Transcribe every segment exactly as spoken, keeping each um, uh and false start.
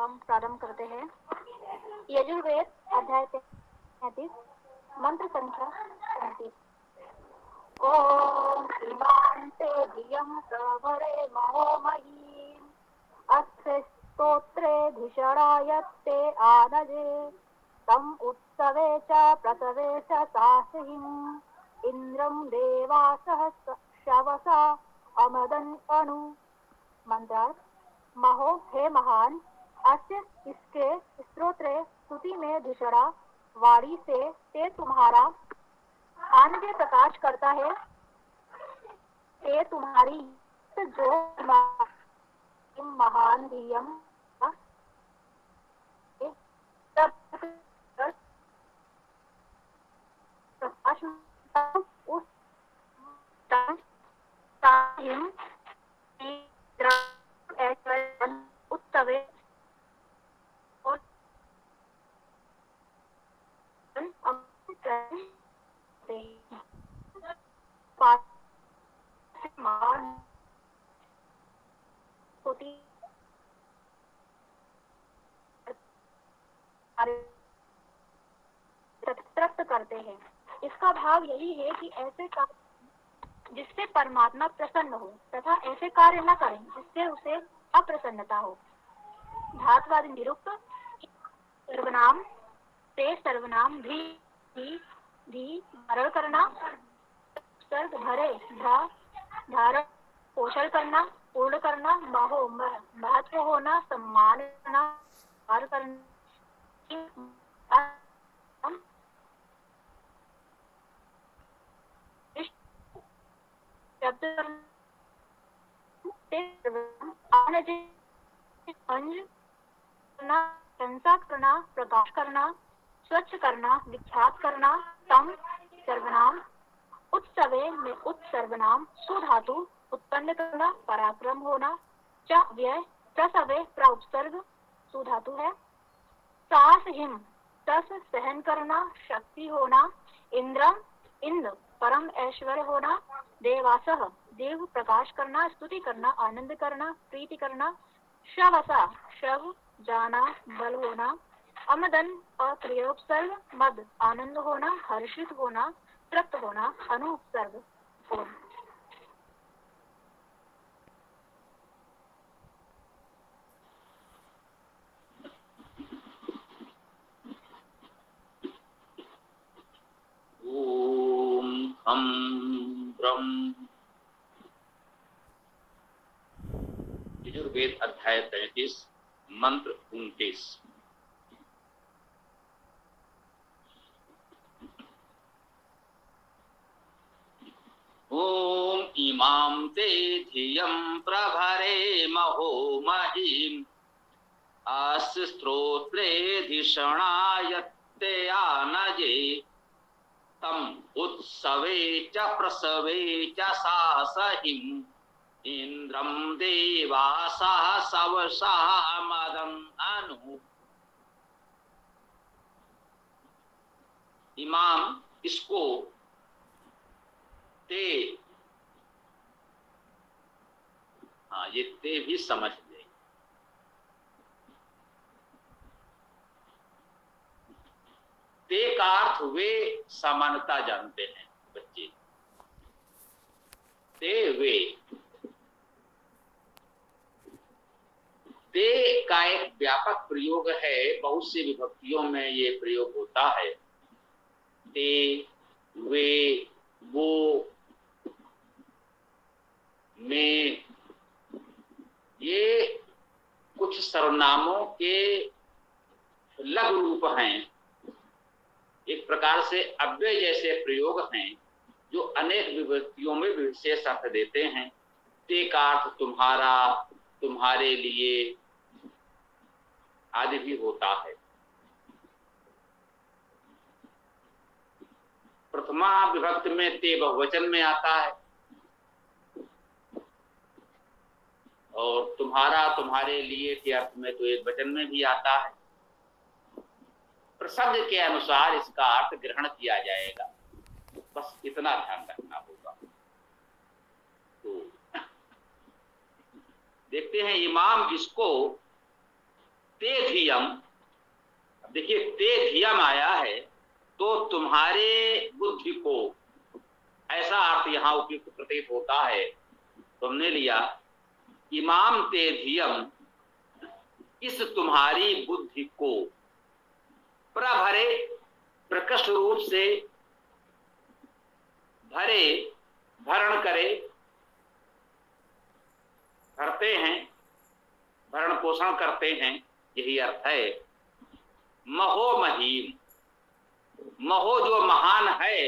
हम प्रारंभ करते हैं। यजुर्वेद अध्याय तैंतीस, मंत्र संख्या तैंतीस। ओम इमांते धियं प्रवरे महो मही अस्य स्तोत्रे धिषणायत्ते आनजे तम उत्सवे च प्रसवे च सासिहिं इंद्रं देवासः शवसा अमदन अनु। मंत्रार्थ। महो हे महान, अस्य इसके स्तोत्रे स्तुति में धिषणा वाणी से ते तुम्हारा आनंद प्रकाश करता है। ते तुम्हारी जो महान धियम प्रकाश उस उत्सवे करते हैं। इसका भाव यही है कि ऐसे कार्य जिससे परमात्मा प्रसन्न हो तथा ऐसे कार्य न करें जिससे उसे अप्रसन्नता हो। धातुवादी निरुक्त। सर्वनाम से सर्वनाम भी भी, भी धारण करना, सर्ग भरे धा धारण पोषण करना, पूर्ण करना, महो महत्व होना, सम्मान करना, कार्य करना, प्रशंसा करना, प्रकाश करना, स्वच्छ करना, विख्यात करना, तम सर्वनाम उत्सवे में उत्सर्वनाम सुधातु उत्पन्न करना, पराक्रम होना, च व्यय प्रसवे प्रउपसर्ग सुधातु है, सास हिम तस सहन करना, शक्ति होना, इंद्रम इंद्र परम ऐश्वर्य होना, देवासह देव प्रकाश करना, स्तुति करना, आनंद करना, प्रीति करना, शवसा शव जाना, बल होना, अमदन अक्रियोपसर्ग मद आनंद होना, हर्षित होना, तृप्त होना, अनुपसर्ग होना। ओम हम ब्रह्म। यजुर्वेद अध्याय तैंतीस, मंत्र उनतीस। ओम इमां ते धियं प्रभरे महो महीम् अस्य स्तोत्रे धिषणायत्ते आनजे तम उत्सवे च प्रसवे च सासहिम् इंद्रम देवासः सवसा मदम् अनु। इमाम इसको ते, हाँ ये ते भी समझ ले। ते का अर्थ वे समानता जानते हैं बच्चे। ते वे, ते का एक व्यापक प्रयोग है, बहुत सी विभक्तियों में ये प्रयोग होता है। ते वे वो में, ये कुछ सर्वनामों के लघु रूप हैं, एक प्रकार से अव्यय जैसे प्रयोग हैं जो अनेक विभक्तियों में विशेष अर्थ देते हैं। ते का अर्थ तुम्हारा, तुम्हारे लिए आदि भी होता है। प्रथमा विभक्त में ते बहुवचन में आता है और तुम्हारा तुम्हारे लिए के अर्थ में तो एक वचन में भी आता है। प्रसंग के अनुसार इसका अर्थ ग्रहण किया जाएगा, बस इतना ध्यान रखना होगा। तो देखते हैं इमाम इसको ते धियम, देखिए ते धियम आया है तो तुम्हारे बुद्धि को, ऐसा अर्थ यहाँ उपयुक्त प्रतीत होता है। तो हमने लिया इमाम ते धियम, इस तुम्हारी बुद्धि को, प्रभरे प्रकट रूप से भरे, भरण करे, भरते हैं, भरण पोषण करते हैं, यही अर्थ है। महो महीम, महो जो महान है,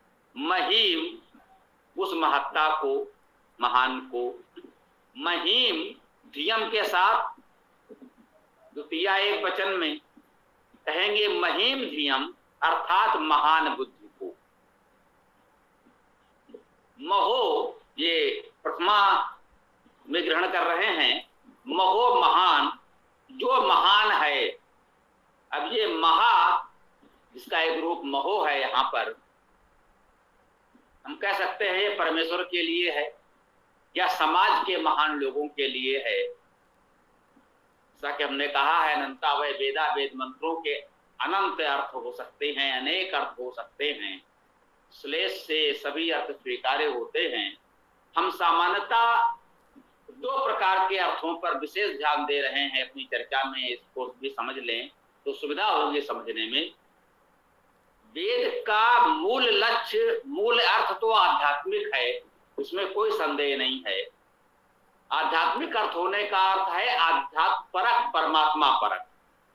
महीम उस महत्ता को, महान को, महीम धियम के साथ द्वितीय एक वचन में कहेंगे महीम धियम, अर्थात महान बुद्धि को। महो ये प्रथमा में ग्रहण कर रहे हैं, महो महान, जो महान है। अब ये महा, जिसका एक रूप महो है, यहाँ पर हम कह सकते हैं ये परमेश्वर के लिए है या समाज के महान लोगों के लिए है। जैसा कि हमने कहा है, अनंता वह वेदा, वेद मंत्रों के अनंत अर्थ हो सकते हैं, अनेक अर्थ हो सकते हैं, श्लेष से सभी अर्थ स्वीकार्य होते हैं। हम सामान्यतः दो प्रकार के अर्थों पर विशेष ध्यान दे रहे हैं अपनी चर्चा में, इसको भी समझ लें तो सुविधा होगी समझने में। वेद का मूल लक्ष्य, मूल अर्थ तो आध्यात्मिक है, उसमें कोई संदेह नहीं है। आध्यात्मिक अर्थ होने का अर्थ है आध्यात्म परक, परमात्मा परक।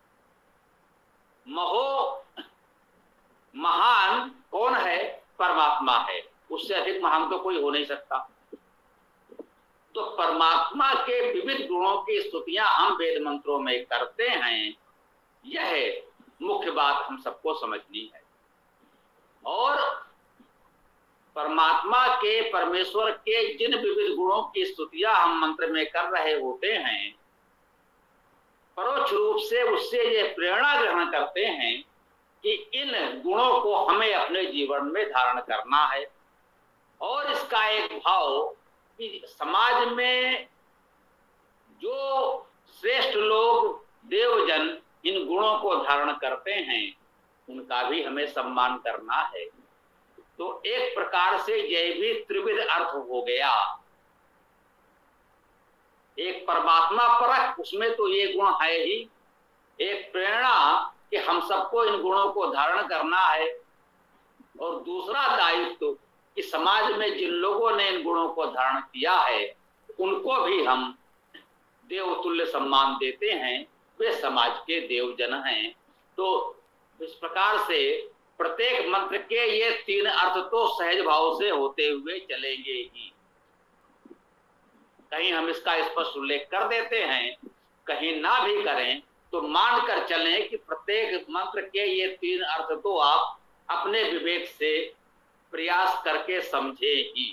महो महान कौन है? परमात्मा है, उससे अधिक महान तो कोई हो नहीं सकता। तो परमात्मा के विविध गुणों की स्तुतियां हम वेद मंत्रों में करते हैं, यह मुख्य बात हम सबको समझनी है। और परमात्मा के, परमेश्वर के जिन विविध गुणों की स्तुतियां हम मंत्र में कर रहे होते हैं, परोक्ष रूप से उससे ये प्रेरणा ग्रहण करते हैं कि इन गुणों को हमें अपने जीवन में धारण करना है। और इसका एक भाव कि समाज में जो श्रेष्ठ लोग, देवजन इन गुणों को धारण करते हैं, उनका भी हमें सम्मान करना है। तो एक प्रकार से यह भी त्रिविध अर्थ हो गया। एक परमात्मा परक, उसमें तो ये गुण है ही, एक प्रेरणा कि हम सबको इन गुणों को धारण करना है, और दूसरा दायित्व कि समाज में जिन लोगों ने इन गुणों को धारण किया है उनको भी हम देवतुल्य सम्मान देते हैं, वे समाज के देवजन हैं। तो इस प्रकार से प्रत्येक मंत्र के ये तीन अर्थ तो सहज भाव से होते हुए चलेंगे ही। कहीं हम इसका स्पष्ट उल्लेख कर देते हैं, कहीं ना भी करें, तो मानकर चलें कि प्रत्येक मंत्र के ये तीन अर्थ तो आप अपने विवेक से प्रयास करके समझे ही।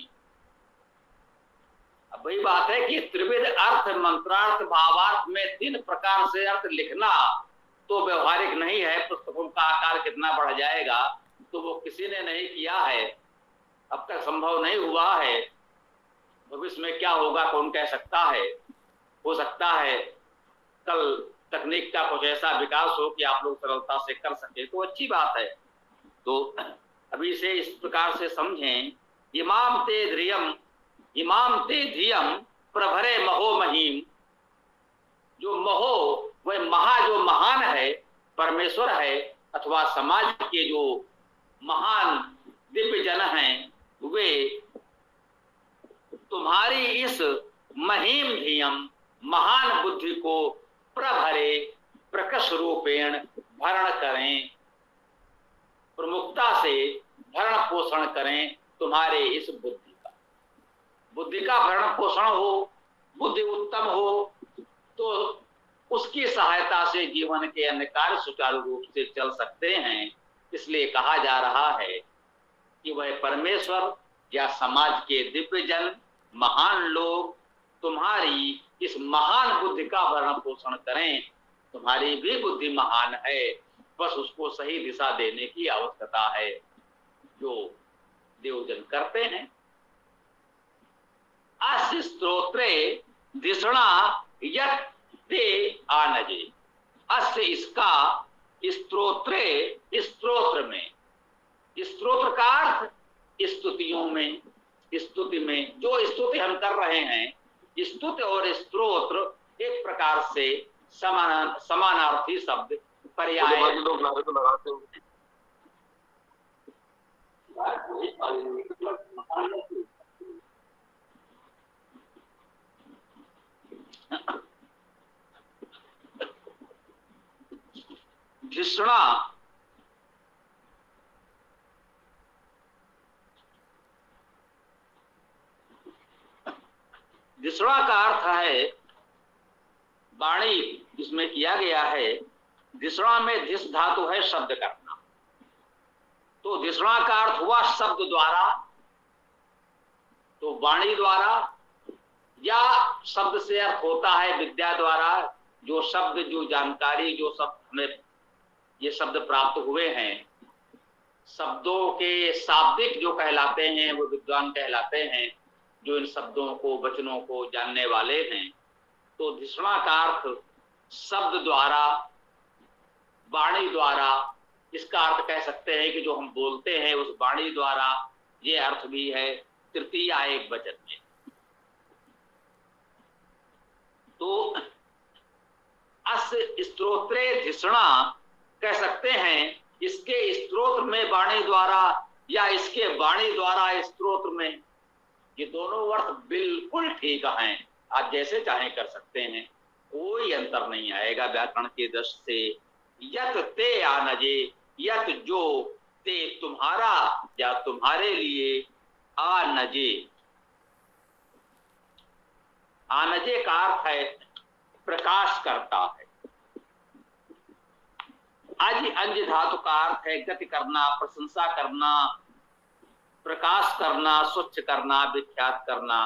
अब वही बात है कि त्रिविध अर्थ, मंत्रार्थ, भावार्थ में तीन प्रकार से अर्थ लिखना तो व्यवहारिक नहीं है। पुस्तकों का आकार कितना बढ़ जाएगा, तो वो किसी ने नहीं किया है, अब तक संभव नहीं हुआ है। भविष्य में क्या होगा कौन कह सकता है। हो सकता है कल तकनीक का कुछ ऐसा विकास हो कि आप लोग सरलता से कर सके, तो अच्छी बात है। तो अभी से इस प्रकार से समझें, इमाम ते ध्रियम, इमाम ते धियम प्रभरे महो महीम। जो महो, वह महा, जो महान है, परमेश्वर है, अथवा समाज के जो महान दिव्य जन हैं, वे तुम्हारी इस महीम धियम, महान बुद्धि को प्रभरे, प्रकट रूपेण भरण करें, प्रमुखता से भरण पोषण करें तुम्हारे इस बुद्धि का। बुद्धि का भरण पोषण हो, बुद्धि उत्तम हो, तो उसकी सहायता से जीवन के अन्य कार्य सुचारू रूप से चल सकते हैं। इसलिए कहा जा रहा है कि वह परमेश्वर या समाज के दिव्य जन, महान लोग तुम्हारी इस महान बुद्धि का भरण पोषण करें। तुम्हारी भी बुद्धि महान है, बस उसको सही दिशा देने की आवश्यकता है, जो देवजन करते हैं। अस्य स्तोत्रे दिशणा यत् ते आनजे। अस्य इसका स्तोत्रे स्तोत्र में, स्तोत्र का अर्थ स्तुतियों में, स्तुति में जो स्तुति हम कर रहे हैं, स्तुति और स्तोत्र एक प्रकार से समान समानार्थी शब्द पर्याय लोग लगाते हैं। धिषणा धिषणा का अर्थ है वाणी, जिसमें किया गया है। धिषणा में धिस धातु है शब्द करना, तो धिषणा का अर्थ हुआ शब्द द्वारा, तो वाणी द्वारा, या शब्द से अर्थ होता है विद्या द्वारा, जो शब्द, जो जानकारी, जो शब्द हमें ये शब्द प्राप्त हुए हैं, शब्दों के शाब्दिक जो कहलाते हैं वो विद्वान कहलाते हैं, जो इन शब्दों को, वचनों को जानने वाले हैं। तो धिषणा का अर्थ शब्द द्वारा, वाणी द्वारा, इसका अर्थ कह सकते हैं कि जो हम बोलते हैं उस वाणी द्वारा, ये अर्थ भी है तृतीय एक वचन में। तो अस स्तोत्रे धिषणा कह सकते हैं, इसके स्तोत्र में वाणी द्वारा या इसके वाणी द्वारा स्तोत्र में, ये दोनों अर्थ बिल्कुल ठीक हैं। आप जैसे चाहे कर सकते हैं, कोई अंतर नहीं आएगा व्याकरण की दृष्टि से। यत ते आनजे, यत जो, ते तुम्हारा या तुम्हारे लिए, आनजे, आनजे का अर्थ है प्रकाश करता है। आज अंज धातु का अर्थ है गति करना, प्रशंसा करना, प्रकाश करना, स्वच्छ करना, विख्यात करना।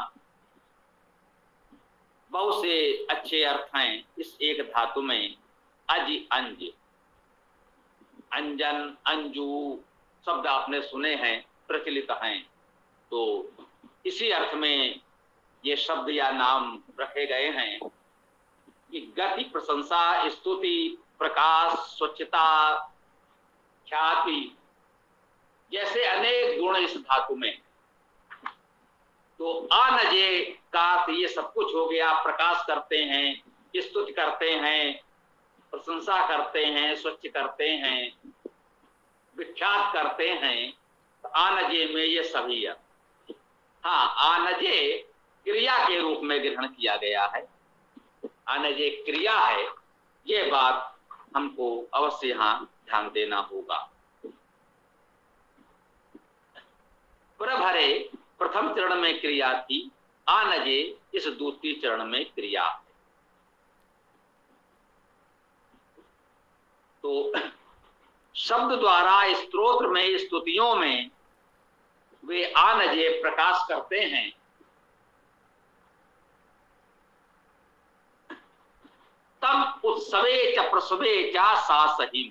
बहुत से अच्छे अर्थ हैं इस एक धातु में। अज अंज, अंजन, अंजू शब्द आपने सुने हैं, प्रचलित हैं, तो इसी अर्थ में ये शब्द या नाम रखे गए हैं कि गति, प्रशंसा, स्तुति, प्रकाश, स्वच्छता, ख्याति, जैसे अनेक गुण इस धातु में। तो आनजे का ये सब कुछ हो गया। प्रकाश करते हैं, स्तुति करते हैं, प्रशंसा करते हैं, स्वच्छ करते हैं, विख्यात करते हैं। तो आनजे में ये सभी है। हाँ, आनजे क्रिया के रूप में ग्रहण किया गया है। आनजे क्रिया है, ये बात हमको अवश्य यहाँ ध्यान देना होगा। प्रभरे प्रथम चरण में क्रिया थी, आनजे इस द्वितीय चरण में क्रिया है। तो शब्द द्वारा स्तोत्र में, स्तुतियों में वे आनजे प्रकाश करते हैं। तम उत्सवे च प्रसवे च सासहिम,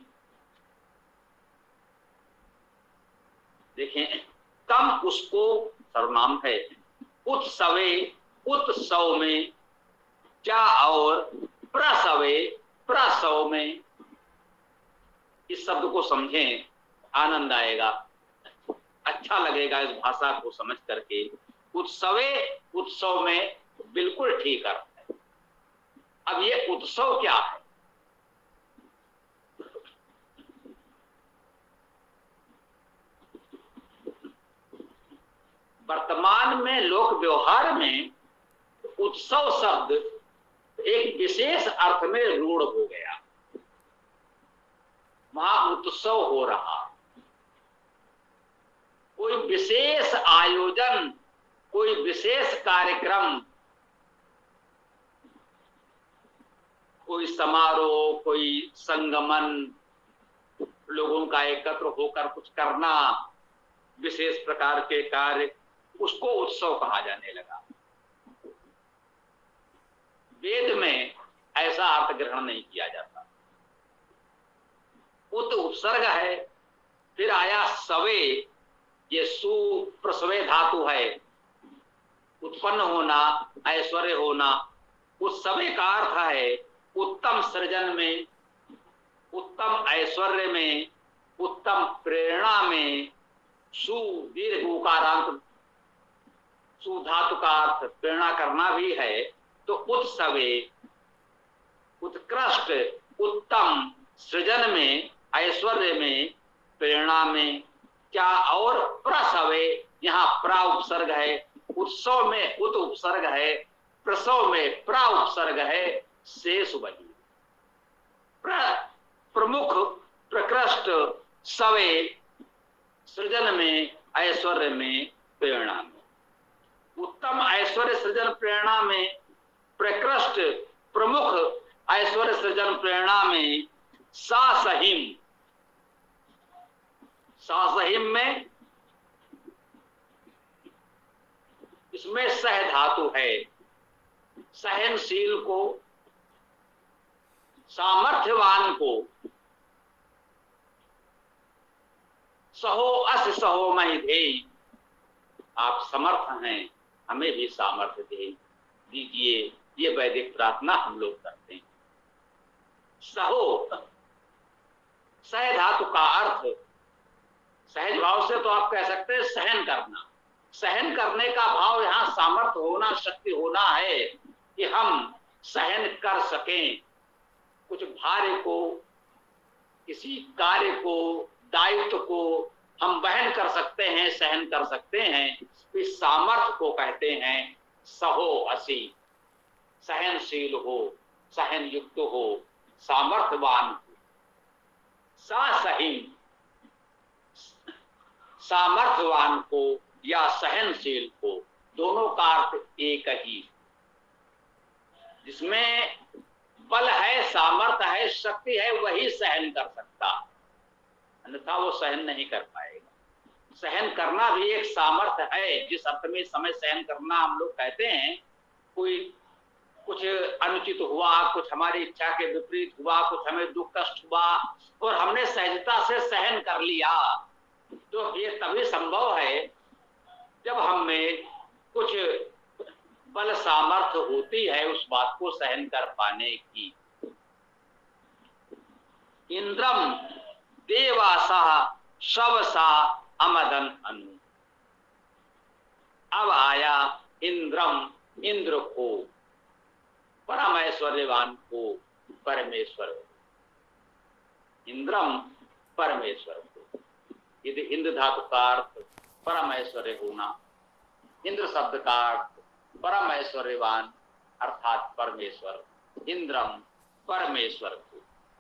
देखें, तम उसको सर्वनाम है, उत्सवे उत्सव में, चा और प्रसवे प्रसव में। इस शब्द को समझें, आनंद आएगा, अच्छा लगेगा इस भाषा को समझ करके। उत्सवे उत्सव में बिल्कुल ठीक अर्थ है। अब ये उत्सव क्या है? वर्तमान में लोक व्यवहार में उत्सव शब्द एक विशेष अर्थ में रूढ़ हो गया। वहां उत्सव हो रहा, कोई विशेष आयोजन, कोई विशेष कार्यक्रम, कोई समारोह, कोई संगमन, लोगों का एकत्र होकर कुछ करना, विशेष प्रकार के कार्य, उसको उत्सव कहा जाने लगा। वेद में ऐसा अर्थ ग्रहण नहीं किया जाता। उत उपसर्ग है, फिर आया सवे, ये सु प्रसवे धातु है, उत्पन्न होना, ऐश्वर्य होना। उस सवे का अर्थ है उत्तम सृजन में उत्तम ऐश्वर्य में, उत्तम प्रेरणा में, सु दीर्घ उकारांत सु धातु का अर्थ प्रेरणा करना भी है, तो उत्सवे उत्कृष्ट उत्तम सृजन में, ऐश्वर्य में, प्रेरणा में, क्या और प्रसवे, यहाँ प्रा उपसर्ग है, उत्सव में उत उपसर्ग है, प्रसव में प्रा उपसर्ग है, शेष बनी प्र, प्रमुख प्रकृष्ट सवे सृजन में, ऐश्वर्य में, प्रेरणा में, उत्तम ऐश्वर्य सृजन प्रेरणा में, प्रकृष्ट प्रमुख ऐश्वर्य सृजन प्रेरणा में, सासहिम, सासहिम में इसमें सह धातु है, सहनशील को, सामर्थ्यवान को, सहो अस सहो महि धेय, आप समर्थ हैं, हमें भी सामर्थ्य दे दीजिए, ये वैदिक प्रार्थना हम लोग करते हैं। सहो, सह धातु का अर्थ सहज भाव से तो आप कह सकते हैं सहन करना, सहन करने का भाव यहाँ सामर्थ्य होना, शक्ति होना है कि हम सहन कर सकें, कुछ भार को, किसी कार्य को, दायित्व को हम वहन कर सकते हैं, सहन कर सकते हैं, इस सामर्थ्य को कहते हैं सहो असी, सहनशील हो, सहन युक्त हो, सामर्थ्यवान हो। सासहिम, सामर्थ्यवान को या सहनशील को, दोनों का अर्थ एक ही, जिसमें बल है, सामर्थ्य है, शक्ति है, वही सहन कर सकता, अन्यथा वो सहन नहीं कर पाएगा। सहन करना भी एक सामर्थ्य है, जिस अर्थ में समय सहन करना हम लोग कहते हैं, कोई कुछ अनुचित हुआ, कुछ हमारी इच्छा के विपरीत हुआ, कुछ हमें दुख कष्ट हुआ और हमने सहजता से सहन कर लिया, तो ये तभी संभव है जब हम में कुछ बल सामर्थ्य होती है उस बात को सहन कर पाने की। इंद्रम देवासा शवसा अमदन अनु, अब आया इंद्रम, इंद्र को, परम ऐश्वर्यवान को, परमेश्वर को, इंद्रम परमेश्वर को, यदि इंद्र धातु का अर्थ परम ऐश्वर्य होना, इंद्र शब्द का अर्थ परम ऐश्वर्यवान अर्थात परमेश्वर, इंद्रम परमेश्वर को।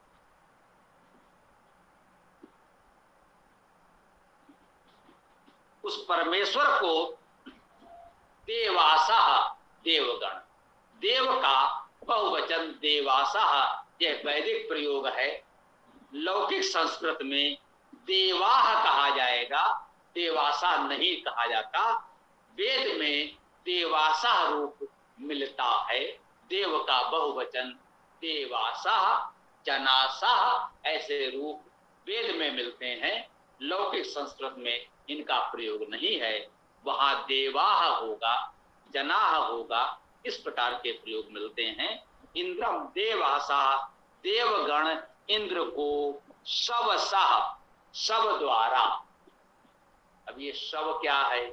उस परमेश्वर को देवासा, देवगण, देव का बहुवचन देवासा, यह वैदिक प्रयोग है। लौकिक संस्कृत में देवाह कहा जाएगा, देवासा नहीं कहा जाता। वेद में देवासा रूप मिलता है, देव का बहुवचन देवासा, जनासा, ऐसे रूप वेद में मिलते हैं। लौकिक संस्कृत में इनका प्रयोग नहीं है, वहां देवाह होगा, जनाह होगा, इस प्रकार के प्रयोग मिलते हैं। इंद्रम देवासा, देवगण इंद्र को शवसा, शव द्वारा। अब ये शव क्या है?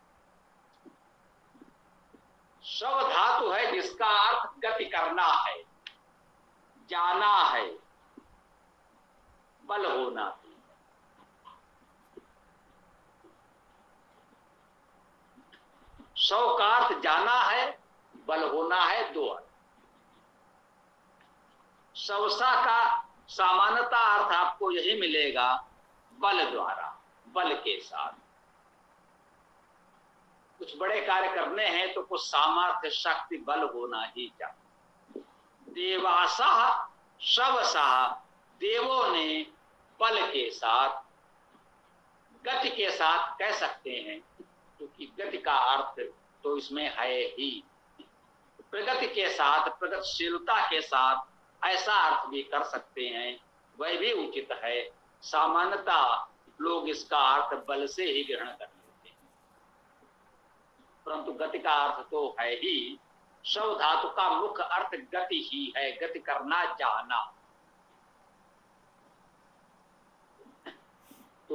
शव धातु है जिसका अर्थ गति करना है, जाना है, बल होना। शव का अर्थ जाना है, बल होना है, दो अर्थ। शवसा का सामान्यता अर्थ आपको यही मिलेगा, बल द्वारा, बल के साथ। कुछ बड़े कार्य करने हैं तो कुछ सामर्थ्य, शक्ति, बल होना ही चाहिए। देवासा शवसा, देवों ने बल के साथ, गति के साथ कह सकते हैं, क्योंकि गति का अर्थ तो इसमें है ही। प्रगति के साथ, प्रगतिशीलता के साथ ऐसा अर्थ भी कर सकते हैं, वह भी उचित है। सामान्यता लोग इसका अर्थ बल से ही ग्रहण कर लेते हैं, परंतु गति का अर्थ तो है ही। शव धातु का मुख्य अर्थ गति ही है, गति करना, जाना।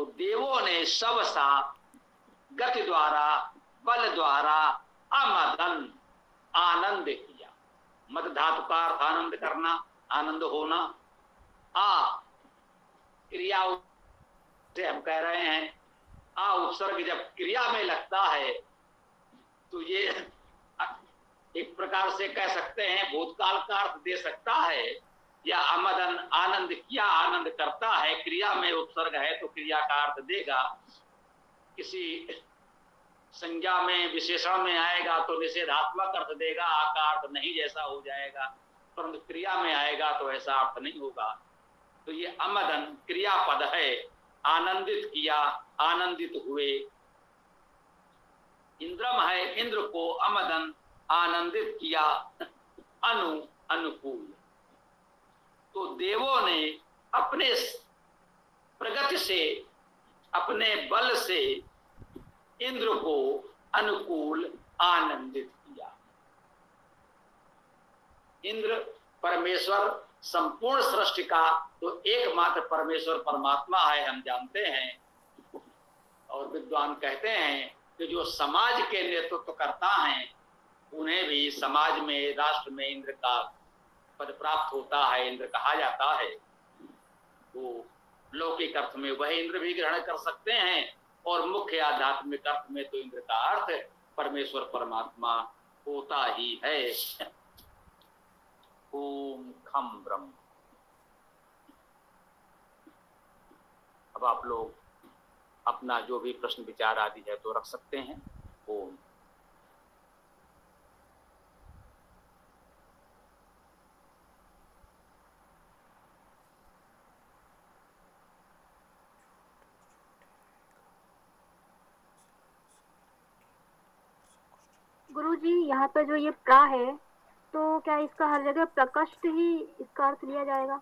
तो देवों ने सबसा गति द्वारा बल द्वारा अमदन आनंद किया। मद धातु का अर्थ आनंद करना, आनंद होना। आ क्रिया से हम कह रहे हैं, आ उपसर्ग जब क्रिया में लगता है तो ये एक प्रकार से कह सकते हैं भूतकाल का अर्थ दे सकता है, या अमदन आनंद किया, आनंद करता है। क्रिया में उपसर्ग है तो क्रिया का अर्थ देगा। किसी संज्ञा में विशेषण में आएगा तो निषेधात्मक अर्थ देगा, आकार नहीं जैसा हो जाएगा, परंतु क्रिया में आएगा तो ऐसा अर्थ नहीं होगा। तो ये अमदन क्रियापद है, आनंदित किया, आनंदित हुए। इंद्रम है, इंद्र को अमदन आनंदित किया, अनु अनुकूल। तो देवों ने अपने प्रगति से, अपने बल से इंद्र को अनुकूल आनंदित किया। इंद्र परमेश्वर संपूर्ण सृष्टि का तो एकमात्र परमेश्वर परमात्मा है, हम जानते हैं। और विद्वान कहते हैं कि जो समाज के नेतृत्व करता है उन्हें भी समाज में, राष्ट्र में इंद्र का पद प्राप्त होता है, इंद्र कहा जाता है। वो लौकिक अर्थ में वह इंद्र भी ग्रहण कर सकते हैं, और मुख्य आध्यात्मिक अर्थ में तो इंद्र का अर्थ परमेश्वर परमात्मा होता ही है। ओम खम ब्रह्म। अब आप लोग अपना जो भी प्रश्न विचार आदि है तो रख सकते हैं। ओम। गुरुजी, यहाँ पे जो ये प्रा है तो क्या इसका हर जगह प्रकृष्ट ही इसका अर्थ लिया जाएगा?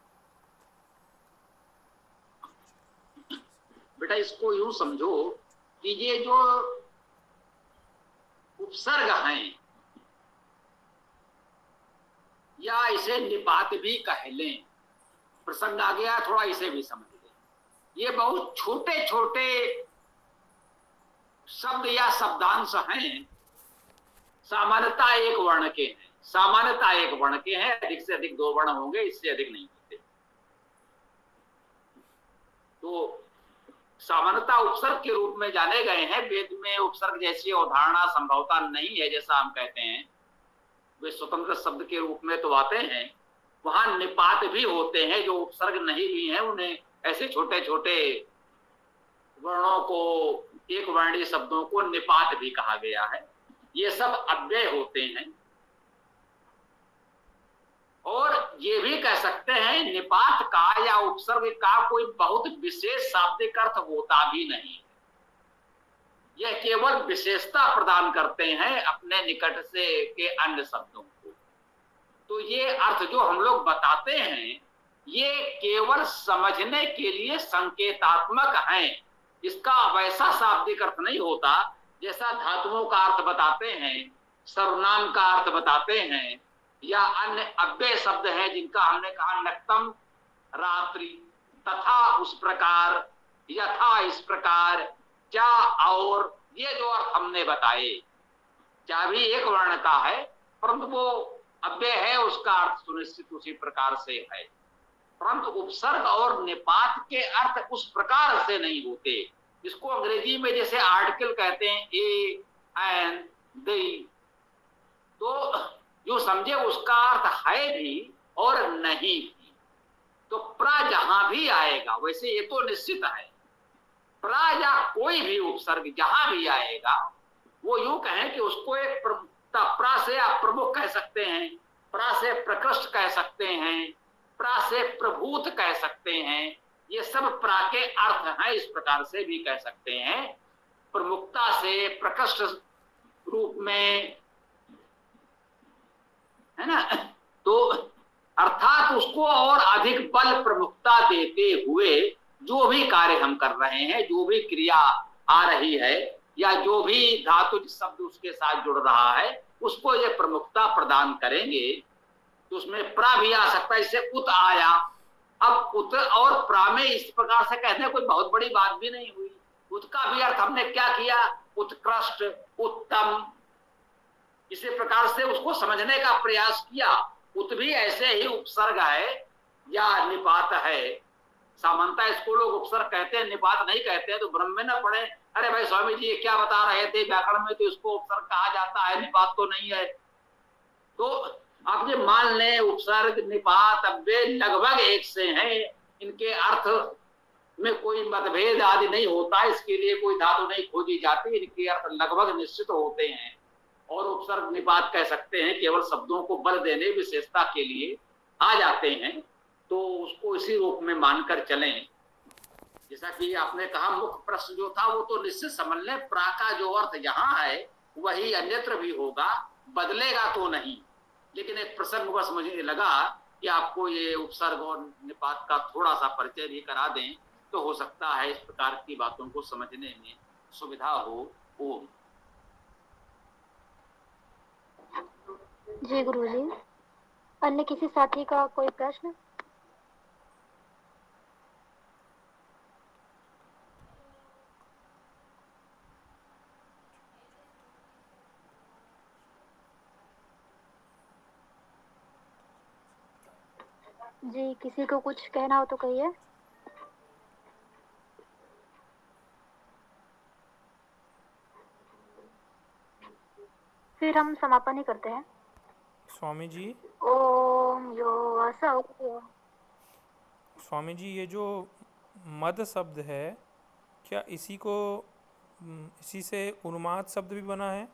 बेटा इसको यूं समझो कि ये जो उपसर्ग हैं, या इसे निपात भी कह लें, प्रसंग आ गया थोड़ा इसे भी समझ लें। ये बहुत छोटे छोटे शब्द या शब्दांश हैं, सामान्यता एक वर्ण के हैं, सामान्यता एक वर्ण के हैं, अधिक से अधिक दो वर्ण होंगे, इससे अधिक नहीं होते। तो सामान्यता उपसर्ग के रूप में जाने गए हैं। वेद में उपसर्ग जैसी अवधारणा संभवता नहीं है, जैसा हम कहते हैं। वे स्वतंत्र शब्द के रूप में तो आते हैं। वहां निपात भी होते हैं जो उपसर्ग नहीं भी हैं, उन्हें ऐसे छोटे छोटे वर्णों को, एक वर्णीय शब्दों को निपात भी कहा गया है। ये सब अव्यय होते हैं। और ये भी कह सकते हैं निपात का या उपसर्ग का कोई बहुत विशेष शाब्दिक अर्थ होता भी नहीं। यह केवल विशेषता प्रदान करते हैं अपने निकट से के अन्य शब्दों को। तो ये अर्थ जो हम लोग बताते हैं ये केवल समझने के लिए संकेतात्मक हैं। इसका वैसा शाब्दिक अर्थ नहीं होता जैसा धातुओं का अर्थ बताते हैं, सर्वनाम का अर्थ बताते हैं, या अन्य अव्यय शब्द हैं जिनका हमने कहा नक्तम रात्रि, तथा उस प्रकार, यथा इस प्रकार, क्या और, ये जो अर्थ हमने बताए, क्या भी एक वर्ण का है परंतु वो अव्यय है, उसका अर्थ सुनिश्चित उसी प्रकार से है। परंतु उपसर्ग और निपात के अर्थ उस प्रकार से नहीं होते। इसको अंग्रेजी में जैसे आर्टिकल कहते हैं, ए, एन, दे, तो जो समझे उसका अर्थ है भी और नहीं भी। तो प्रा जहां भी आएगा, वैसे ये तो निश्चित है, प्रा या कोई भी उपसर्ग जहां भी आएगा वो यूं कहें कि उसको एक प्रा से आप प्रमुख कह सकते हैं, प्रा से प्रकृष्ट कह सकते हैं, प्रा से प्रभूत कह सकते हैं। ये सब प्रा के अर्थ हैं, इस प्रकार से भी कह सकते हैं। प्रमुखता से प्रकृष्ट रूप में, है ना, तो अर्थात उसको और अधिक बल प्रमुखता देते हुए जो भी कार्य हम कर रहे हैं, जो भी क्रिया आ रही है, या जो भी धातु शब्द उसके साथ जुड़ रहा है, उसको ये प्रमुखता प्रदान करेंगे। तो उसमें प्रा भी आ सकता है, इससे उत आया। अब उत उत और प्रा में इस प्रकार से कहते हैं, कोई बहुत बड़ी बात भी नहीं हुई। उत का भी अर्थ हमने क्या किया, उत्कृष्ट, उत्तम, इसी प्रकार से उसको समझने का प्रयास किया। उत भी ऐसे ही उपसर्ग है या निपात है। सामान्यतः इसको लोग उपसर्ग कहते हैं, निपात नहीं कहते हैं, तो ब्रह्म में न पढ़े, अरे भाई स्वामी जी ये क्या बता रहे थे, व्याकरण में तो इसको उपसर्ग कहा जाता है, निपात तो नहीं है। तो आप ये मान लें उपसर्ग निपात अव्यय लगभग एक से हैं, इनके अर्थ में कोई मतभेद आदि नहीं होता, इसके लिए कोई धातु नहीं खोजी जाती, इनके अर्थ लगभग निश्चित होते हैं। और उपसर्ग निपात कह सकते हैं, केवल शब्दों को बल देने विशेषता के लिए आ जाते हैं, तो उसको इसी रूप में मानकर चलें। जैसा कि आपने कहा मुख्य प्रश्न जो था वो तो निश्चित समझ लें, प्रा का जो अर्थ यहाँ है वही अन्यत्र भी होगा, बदलेगा तो नहीं। लेकिन एक प्रसंग बस मुझे लगा कि आपको ये उपसर्ग और निपात का थोड़ा सा परिचय भी करा दें, तो हो सकता है इस प्रकार की बातों को समझने में सुविधा हो। ओम। जी गुरुजी, अन्य किसी साथी का कोई प्रश्न? जी किसी को कुछ कहना हो तो कहिए। फिर हम समापन ही करते हैं। स्वामी जी, ओम यो असौ। स्वामी जी ये जो मद शब्द है, क्या इसी को इसी से उन्माद शब्द भी बना है?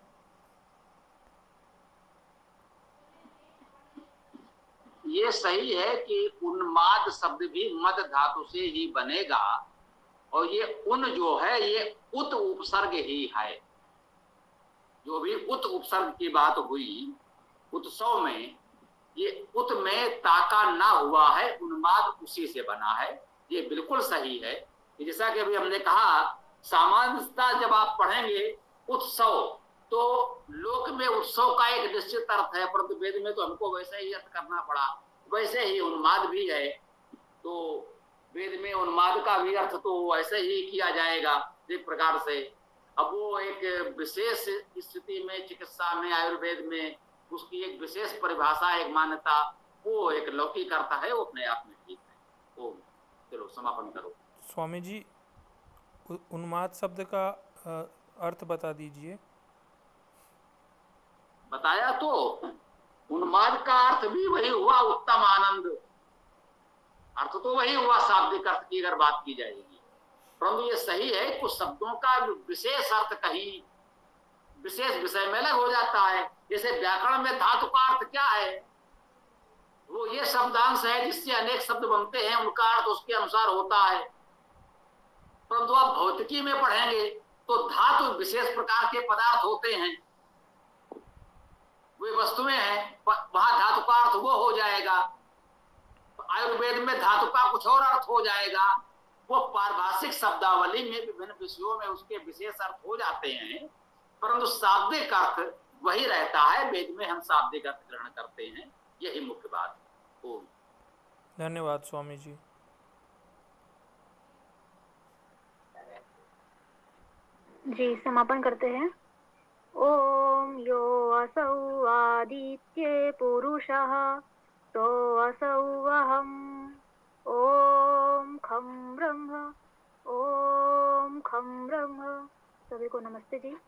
ये सही है कि उन्माद शब्द भी मद धातु से ही बनेगा, और ये उन जो है ये उत उपसर्ग ही है। जो भी उत उपसर्ग की बात हुई उत्सव में, ये उत में ताका ना हुआ है, उन्माद उसी से बना है, ये बिल्कुल सही है। जैसा कि अभी हमने कहा, सामान्यतः जब आप पढ़ेंगे उत्सव तो लोक में उत्सव का एक निश्चित अर्थ है, परंतु वेद में तो हमको वैसे ही अर्थ करना पड़ा। वैसे ही उन्माद भी है, तो वेद में उन्माद का भी अर्थ तो ऐसे ही किया जाएगा एक प्रकार से। अब वो एक विशेष स्थिति में, चिकित्सा में, आयुर्वेद में उसकी एक विशेष परिभाषा, एक मान्यता, वो एक लौकिक अर्थ है, वो अपने आप में ठीक है। ओम। चलो समापन करो। स्वामी जी उन्माद शब्द का अर्थ बता दीजिए। बताया तो, उन्माद का अर्थ भी वही हुआ, उत्तम आनंद, अर्थ तो वही हुआ शाब्दिक अर्थ की अगर बात की जाएगी। परंतु ये सही है, कुछ शब्दों का विशेष अर्थ कहीं विशेष विषय में अलग हो जाता है। जैसे व्याकरण में धातु का अर्थ क्या है, वो ये शब्दांश है जिससे अनेक शब्द बनते हैं, उनका अर्थ उसके अनुसार होता है। परंतु आप भौतिकी में पढ़ेंगे तो धातु विशेष प्रकार के पदार्थ होते हैं, वे वस्तुएं हैं, वहां धातु का अर्थ वो हो जाएगा। आयुर्वेद में धातु का कुछ और अर्थ हो जाएगा। वो पारिभाषिक शब्दावली में विभिन्न विषयों में उसके विशेष अर्थ हो जाते हैं, परंतु शाब्दिक अर्थ वही रहता है। वेद में हम शाब्दिक अर्थ ग्रहण करते हैं, यही मुख्य बात है। ओम। धन्यवाद स्वामी जी। जी समापन करते हैं। ओम यो असौ आदित्ये पुरुषः सो असौ अहम् ओम खम ब्रह्म ओम खम ब्रह्म। सभी को नमस्ते जी।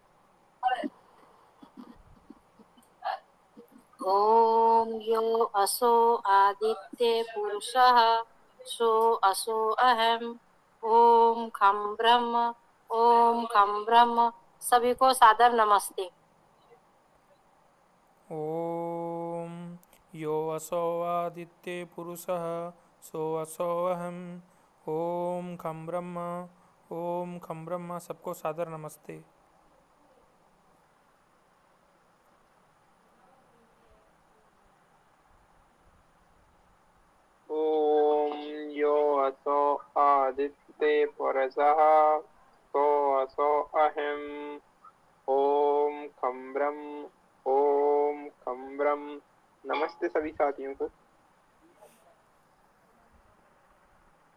ओम यो असो आदित्य पुरुषः सो असो अहम ओम खम ब्रह्म ओम खम ब्रह्म। सभी को सादर नमस्ते। ओम यो असो आदित्य पुरुषः सो असो अहम ओम खम ब्रह्म ओम खम ब्रह्म। सबको सादर नमस्ते। ओम यो असो आदित्य पुरुषः सो असो अहम ओम खम ब्रह्म ओम खम ब्रह्म। नमस्ते सभी साथियों को।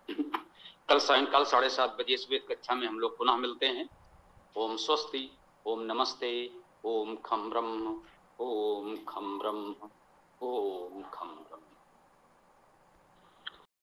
कल सायंकाल साढ़े सात बजे श्वेत कक्षा में हम लोग पुनः मिलते हैं। ओम स्वस्ति, ओम नमस्ते, ओम खम ब्रह्म, ओम खम ब्रह्म, ओम खम ब्रह्म।